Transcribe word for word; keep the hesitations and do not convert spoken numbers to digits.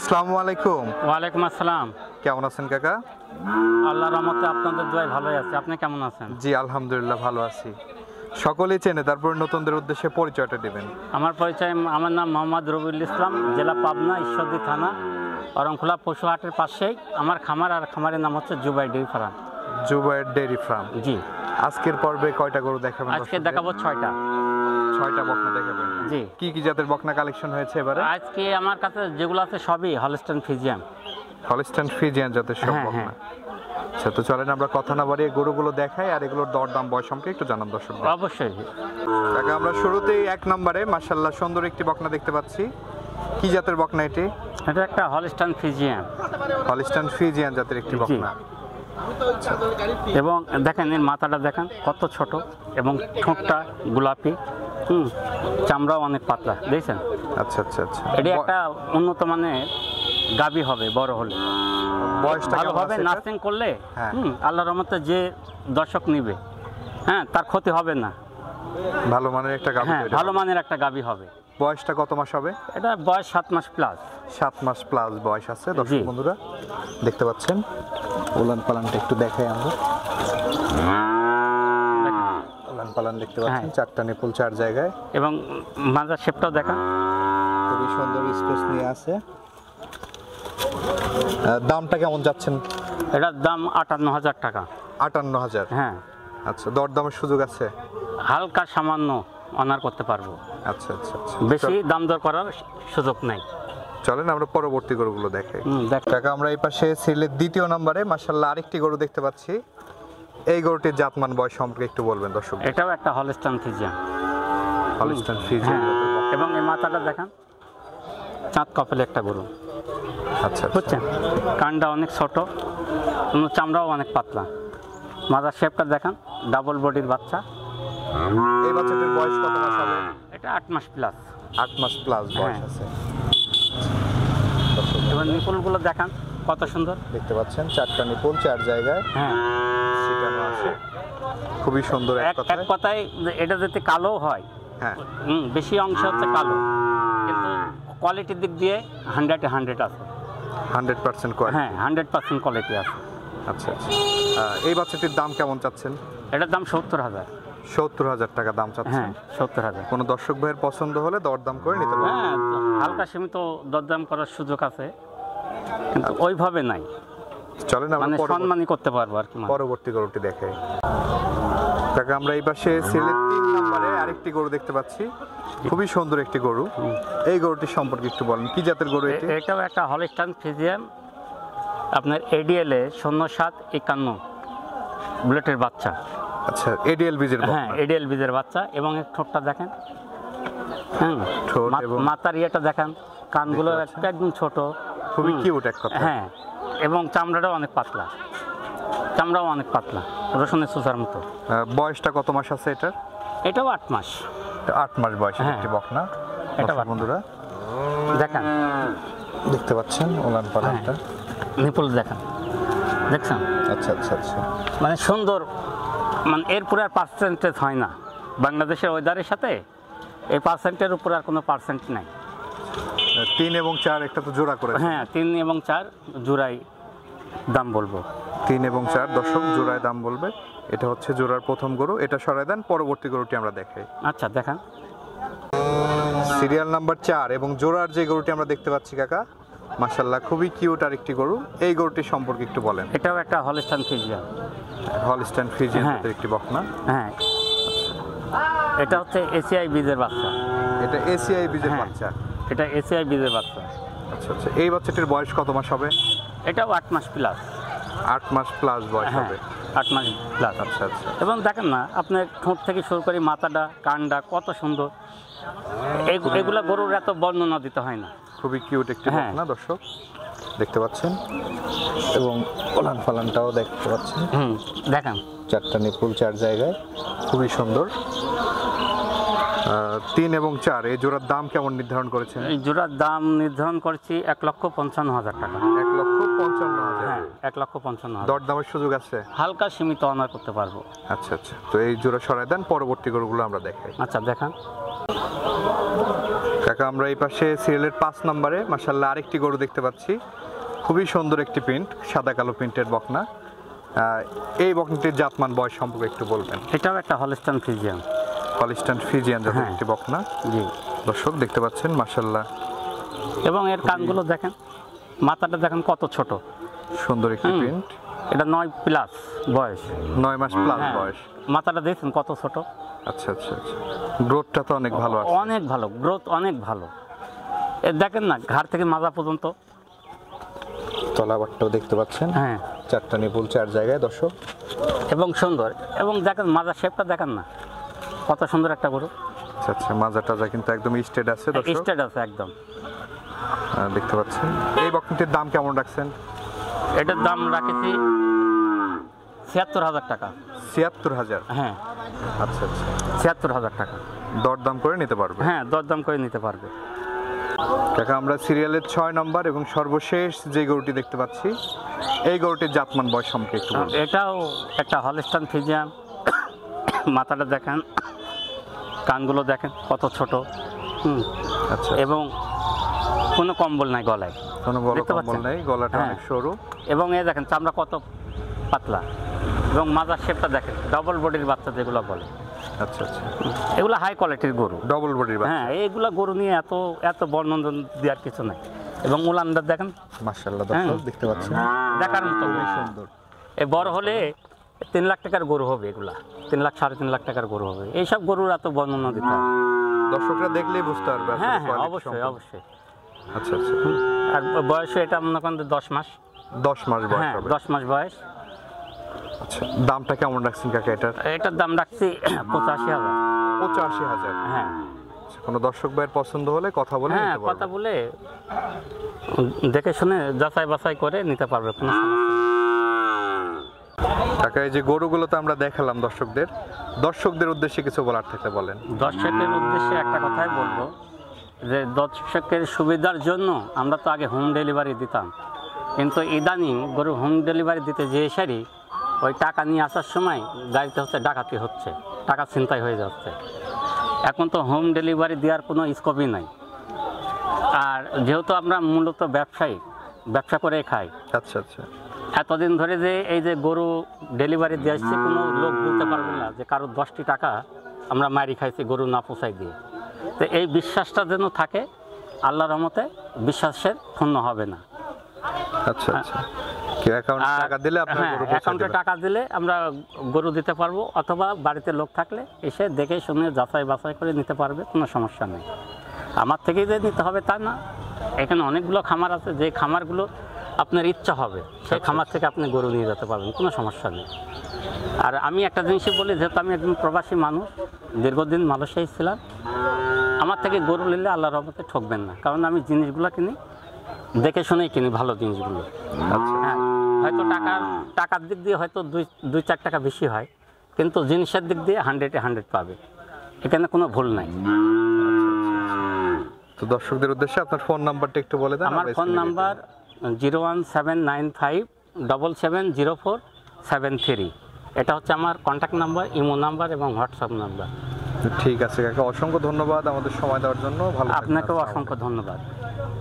আসসালামু আলাইকুম। ওয়ালাইকুম আসসালাম। কেমন আছেন কাকা? আল্লাহর রহমতে আপনাদের দোয়ায় ভালোই আছি। আপনি কেমন আছেন? জি আলহামদুলিল্লাহ ভালো আছি। সকলেই চেনে, তারপর নতুনদের উদ্দেশ্যে পরিচয়টা দিবেন। আমার পরিচয়, আমার নাম মোহাম্মদ রবিউল ইসলাম, জেলা পাবনা, ঈশ্বরদী থানা, অরংখোলা পশু হাটের পাশেই আমার খামার, আর খামারের নাম হচ্ছে Zubair dairy farm. Zubair dairy farm. জি। আজকের পর্বে কয়টা গরু দেখাবেন? আজকে দেখাবো ছয়টা। ছয়টা বকনা দেখাবেন? জি। কি কি জাতের বকনা কালেকশন হয়েছে এবারে? আজকে আমার কাছে যেগুলো আছে সবই হলস্টাইন ফ্রিজিয়ান। হলস্টাইন ফ্রিজিয়ান জাতের সব হ্যাঁ, বকনা। হ্যাঁ। আচ্ছা, তো চলেন আমরা কথা না বাড়িয়ে গরুগুলো দেখাই আর এগুলোর দরদাম বয়স সম্পর্কে একটু জানান দর্শক। অবশ্যই কাকা, আমরা শুরুতেই এক নম্বরে মাশাআল্লাহ সুন্দর একটি বকনা দেখতে পাচ্ছি। কি জাতের বকনা এটি? এটা একটা হলস্টাইন ফ্রিজিয়ান। হলস্টাইন ফ্রিজিয়ান জাতের একটি বকনা। এবং দেখেন এর মাথাটা দেখেন কত ছোট, এবং ঠোঁটটা গোলাপি, হুম চামড়াও অনেক পাতলা, দেখছেন? আচ্ছা আচ্ছা আচ্ছা। এটি একটা উন্নত মানের গাভী হবে বড় হলে। বয়সটা ভালো কেমন হবে আছে? নার্সিং করলে, হ্যাঁ। হুম আল্লাহর রহমতে যে দর্শক নিবে, হ্যাঁ তার ক্ষতি হবে না। ভালো মানের একটা গাভী হ্যাঁ তৈরি ভালো হবে। মানের একটা গাভী হবে। বয়সটা কত মাস হবে? এটা বয়স সাত মাস প্লাস। সাত মাস প্লাস বয়স আছে দর্শক জি। বন্ধুরা, দেখতে পাচ্ছেন। উলান পালানটা একটু দেখাই আমরা। দেখেন। উলান পালান দেখতে পাচ্ছেন, হ্যাঁ। চারটা নিপুল চার জায়গায়, এবং মাজার শেপটাও দেখেন খুবই সুন্দর স্পেস নিয়ে আছে। আহ, দামটা কেমন যাচ্ছেন? এটার দাম আটান্ন হাজার টাকা। আটান্ন হাজার। হ্যাঁ, আচ্ছা, দরদামের সুযোগ আছে? হালকা সামান্য অনার করতে পারবো, আচ্ছা আচ্ছা আচ্ছা। বেশি দাম দর করার সুযোগ নাই। চলেন আমরা পরবর্তী গরুগুলো দেখাই। হুম, দেখ কাকা, আমরা এই পাশে সিলের দ্বিতীয় নম্বরে মাশাআল্লাহ আরেকটি গরু দেখতে পাচ্ছি। এই গরুটির জাতমান বয়স সম্পর্কে একটু বলবেন দর্শক। এটাও একটা হলস্টাইন ফ্রিজিয়ান। হলস্টাইন ফ্রিজিয়ান হ্যাঁ, জাতের বকনা। এবং এই মাথাটা দেখেন চাঁদ কপেলে একটা গরু, আচ্ছা আচ্ছা। বুঝছেন? কানটা অনেক ছোট, কিন্তু চামড়াও অনেক পাতলা। মাথার শেপটা দেখেন, ডাবল বডির বাচ্চা। এই বাচ্চাটির বয়স কত মাস হবে? এটা আট মাস প্লাস। আট মাস প্লাস বয়স হ্যাঁ। আছে। এবার নিপুলগুলো দেখান কত সুন্দর। দেখতে পাচ্ছেন চারটা নিপুল চার জায়গায় হ্যাঁ, ছিটানো আছে, খুবই সুন্দর এক এক এক কথায়। কথায় যে এটা যদি কালো হয়, হ্যাঁ, হুম বেশি অংশ হচ্ছে কালো, কিন্তু কোয়ালিটির দিক দিয়ে হান্ড্রেডে হান্ড্রেড আছে। Hundred percent quality. হ্যাঁ, হান্ড্রেড পার্সেন্ট কোয়ালিটি আছে। আচ্ছা আচ্ছা। আহ, এই বাচ্চাটির দাম কেমন চাচ্ছেন? এটার দাম সত্তর হাজার। সত্তর হাজার টাকা দাম চাচ্ছেন। হ্যাঁ, সত্তর হাজার। কোনো দর্শক ভাইয়ের পছন্দ হলে দরদাম করে নিতে পারবেন। হ্যাঁ, হালকা সীমিত দরদাম করার সুযোগ আছে, কিন্তু ওইভাবে নাই, চলেন আমরা মানে পরবর্তী- সম্মানই করতে পারবো আর কি। মানে। পরবর্তী গরুটি দেখাই। কাকা, আমরা এই পাশে সিলের তিন নম্বরে আরেকটি গরু দেখতে পাচ্ছি, খুবই সুন্দর একটি গরু। এই গরুটির সম্পর্কে একটু বলেন, কি জাতের গরু এ- এটি? এটাও একটা হলস্টাইন ফ্রিজিয়ান, আপনার এডিএল এ শূন্য সাত একান্ন বুলেটের বাচ্চা। আচ্ছা, এডিএল বীজের হ্যাঁ, বকনা। এডিএল বীজের বাচ্চা, এবং এর ঠোঁটটা দেখেন, হ্যাঁ ঠোঁট মা- এবং- মাথার ইয়েটা দেখেন, কানগুলো দেখতে একটা একদম ছোট, খুবই হুম, কিউট এক কথা। হ্যাঁ, এবং চামড়াটাও অনেক পাতলা, চামড়াও অনেক পাতলা, রসুনের সুসার মতো। আহ, বয়সটা কত মাস আছে এটার? এটাও আট মাস। এটা আট মাস বয়সের হ্যাঁ, একটি বকনা। এটা দর্শক বকনা। বন্ধুরা দেখেন, দেখতে পাচ্ছেন ওলান পালানটা। নিপুল দেখেন, দেখছেন? আচ্ছা আচ্ছা আচ্ছা। মানে সুন্দর, মানে এরপরে আর পার্সেন্টেজ হয় না বাংলাদেশের ওয়েদারের সাথে, এই পার্সেন্টের উপর আর কোনো পার্সেন্ট নাই। আহ, তিন এবং চার একটা তো জোড়া করে। হ্যাঁ, তিন এবং চার জোড়াই দাম বলবো। তিন এবং চার দর্শক জোড়ায় দাম বলবে। এটা হচ্ছে জোড়ার প্রথম গরু, এটা সরাই দেন। পরবর্তী গরুটি আমরা দেখাই। আচ্ছা, দেখান। সিরিয়াল নাম্বার চার এবং জোড়ার যে গরুটি আমরা দেখতে পাচ্ছি কাকা, মাশাআল্লাহ খুবই কিউট আর একটি গরু। এই গরুটির সম্পর্কে একটু বলেন। এটাও একটা হলস্টাইন ফ্রিজিয়ান। হলস্টাইন ফ্রিজিয়ান হ্যাঁ। জাতের একটি বকনা। হ্যাঁ, এটা হচ্ছে এসিআই বীজের বাচ্চা। এটা এসিআই বীজের হ্যাঁ, বাচ্চা। এটা এসিআই বীজের বাচ্চা। আচ্ছা আচ্ছা। এই বাচ্চাটির বয়স কত মাস হবে? এটাও আট মাস প্লাস। আট মাস প্লাস বয়স হ্যাঁ, হবে। আট মাস প্লাস। আচ্ছা আচ্ছা। এবং দেখেন না, আপনার ঠোঁট থেকে শুরু করে মাথাটা, কানটা কত সুন্দর। এই- এগুলা গরুর এত বর্ণনা দিতে হয় না। খুবই কিউট একটি হ্যাঁ। বকনা দর্শক, দেখতে পাচ্ছেন। এবং ওলান ফালানটাও দেখতে পাচ্ছেন, হুম, দেখেন। চারটা নিপুল চার জায়গায়, খুবই সুন্দর। আহ, তিন এবং চার এই জোড়ার দাম কেমন নির্ধারণ করেছেন? এই জোড়ার দাম নির্ধারণ করছি এক লক্ষ পঞ্চান্ন হাজার টাকা। এক লক্ষ পঞ্চান্ন হাজার। হ্যাঁ, এক লক্ষ পঞ্চান্ন হাজার। দরদামের সুযোগ আছে? হালকা সীমিত অনার করতে পারবো। আচ্ছা আচ্ছা। তো এই জোড়া সরাই দেন, পরবর্তী গরুগুলো আমরা দেখাই। আচ্ছা, দেখান। কাকা আমরা এই পাশে সিরিয়ালের পাঁচ নম্বরে মাশাআল্লাহ আরেকটি গরু দেখতে পাচ্ছি, খুবই সুন্দর একটি প্রিন্ট, সাদা কালো প্রিন্টের বকনা। আহ, এই বকনাটির জাতমান বয়স সম্পর্কে একটু বলবেন। এটাও একটা হলস্টাইন ফ্রিজিয়ান। হলিস্টাইন ফ্রিজিয়ান জাতের হ্যাঁ। একটি বকনা। জি। দর্শক দেখতে পাচ্ছেন মাশাআল্লাহ, এবং এর কানগুলো দেখেন, মাথাটা দেখেন কত ছোট, সুন্দর একটি হুম। প্রিন্ট। এটা নয় প্লাস বয়স। নয় মাস প্লাস হ্যাঁ। বয়স। মাথাটা দেখছেন কত ছোট। আচ্ছা আচ্ছা আচ্ছা, গ্রোথটা তো অনেক ভালো আছে। অনেক ভালো গ্রোথ, অনেক ভালো। এ দেখেন না, ঘাড় থেকে মাজা পর্যন্ত। তলাবারটাও দেখতে পাচ্ছেন, হ্যাঁ। চারটা নিপুল চার জায়গায় দর্শক। এবং সুন্দর, এবং দেখেন মাজার শেপটা দেখেন না, কত সুন্দর একটা গরু। আচ্ছা আচ্ছা, মাজা টাজা কিন্তু একদম স্টেট আছে দর্শক। স্টেট আছে একদম। আহ, দেখতে পাচ্ছেন। এই বকনাটির দাম কেমন রাখছেন? এটার দাম রাখেছি ছিয়াত্তর হাজার টাকা। ছিয়াত্তর হাজার। হ্যাঁ, আচ্ছা আচ্ছা, ছিয়াত্তর হাজার টাকা। দরদাম করে নিতে পারবে। হ্যাঁ, দরদাম করে নিতে পারবে। কাকা আমরা সিরিয়ালের ছয় নম্বর এবং সর্বশেষ যে গরুটি দেখতে পাচ্ছি, এই গরুটির জাতমান বয়স সম্পর্কে একটু বলুন। এটাও একটা হলস্টাইন ফ্রিজিয়ান। মাথাটা দেখেন, কানগুলো দেখেন কত ছোট, হুম। আচ্ছা, এবং কোনো কম্বল নাই গলায়, কোনো বড় দেখতে কম্বল পাচ্ছেন? নেই, গলাটা হ্যাঁ। অনেক সরু। এবং এ দেখেন চামড়া কত পাতলা, এবং মাজার শেপটা দেখেন, ডবল বডির বাচ্চা যেগুলো বলে, আচ্ছা আচ্ছা, এগুলো হাই কোয়ালিটির গরু। ডবল বডির বাচ্চা। হ্যাঁ, এইগুলা গরু নিয়ে এত এত বর্ণনা দেওয়ার কিছু নাই। এবং উলানটা দেখেন, মাশাআল্লাহ দর্শক হ্যাঁ। দেখতে পাচ্ছেন, দেখার মতো খুবই গরু। সুন্দর। এই বড় হলে তিন লাখ টাকার গরু হবে, এগুলা তিন লাখ সাড়ে তিন লাখ টাকার গরু হবে। এইসব গরুর এত বর্ণনা দিতে হবে। দর্শকরা দেখলেই বুঝতে পারবে আসলে হ্যাঁ হ্যাঁ, quality অবশ্যই সম্পর্কে। অবশ্যই। আচ্ছা আচ্ছা, আর বয়স এটা মনে করেন যে দশ মাস। দশ মাস বয়স হ্যাঁ, হবে। দশ মাস বয়স। আচ্ছা, দামটা কেমন রাখছেন কাকা এটার? এটার দাম রাখছি পঁচাশি হাজার। পঁচাশি হাজার। হ্যাঁ আচ্ছা, কোনো দর্শক ভাইয়ের পছন্দ হলে কথা বলে হ্যাঁ, নিতে কথা পারবে। বলে দেখে শুনে যাচাই বাছাই করে নিতে পারবে, কোনো সমস্যা নেই। কাকা এই যে গরুগুলো তো আমরা দেখালাম দর্শকদের, দর্শকদের উদ্দেশ্যে কিছু বলার থাকলে বলেন। দর্শকের উদ্দেশ্যে একটা কথাই বলবো, যে দর্শকের সুবিধার জন্য আমরা তো আগে হোম ডেলিভারি দিতাম, কিন্তু ইদানিং গরু হোম ডেলিভারি দিতে যে সারি ওই টাকা নিয়ে আসার সময় গাড়িতে হচ্ছে ডাকাতি হচ্ছে, টাকা ছিনতাই হয়ে যাচ্ছে। এখন তো হোম ডেলিভারি দেওয়ার কোনো স্কোপই নাই। আর যেহেতু আমরা মূলত ব্যবসায়ী, ব্যবসা করে খাই, আচ্ছা আচ্ছা, এতদিন ধরে যে এই যে গরু ডেলিভারি দিয়ে আসছে, কোনো লোক বলতে পারবে না যে কারো দশটি টাকা আমরা মারি খাইছি গরু না পোষাই দিয়ে। তো এই বিশ্বাসটা যেন থাকে, আল্লাহর রহমতে বিশ্বাসের ক্ষুণ্ণ হবে না। আচ্ছা আচ্ছা, কেউ অ্যাকাউন্টে আর টাকা দিলে আপনার হ্যাঁ, গরু পৌঁছে অ্যাকাউন্টে দেবেন। টাকা দিলে আমরা গরু দিতে পারবো, অথবা বাড়িতে লোক থাকলে এসে দেখে শুনে যাচাই বাছাই করে নিতে পারবে, কোনো সমস্যা নেই। আমার থেকেই যে নিতে হবে তা না, এখানে অনেকগুলো খামার আছে, যে খামারগুলো আপনার ইচ্ছা হবে সেই খামার থেকে আপনি গরু নিয়ে যেতে পারবেন, কোনো সমস্যা নেই। আর আমি একটা জিনিসই বলি, যেহেতু আমি একজন প্রবাসী মানুষ, দীর্ঘদিন মালয়েশিয়ায় ছিলাম, আমার থেকে গরু নিলে আল্লাহর রহমতে ঠকবেন না, কারণ আমি জিনিসগুলো কিনি দেখে শুনেই কিনি, ভালো জিনিসগুলো। আচ্ছা, হ্যাঁ, হয়তো টাকার টাকার দিক দিয়ে হয়তো দুই দুই চার টাকা বেশি হয়, কিন্তু জিনিসের দিক দিয়ে হান্ড্রেডে হান্ড্রেড পাবে, এখানে কোনো ভুল নাই। তো দর্শকদের উদ্দেশ্যে আপনার ফোন নাম্বারটা একটু বলে দেন। আমার আমরা ফোন screen এ number zero one seven nine five double seven zero four seven three. এটা হচ্ছে আমার কন্ট্যাক্ট নাম্বার, ইমো নাম্বার এবং হোয়াটসঅ্যাপ নাম্বার। দিয়ে দিই। ঠিক আছে কাকা, অসংখ্য ধন্যবাদ আমাদের সময় দেওয়ার জন্য। ভালো থাকবেন। আপনাকেও আসসালামু অসংখ্য ধন্যবাদ।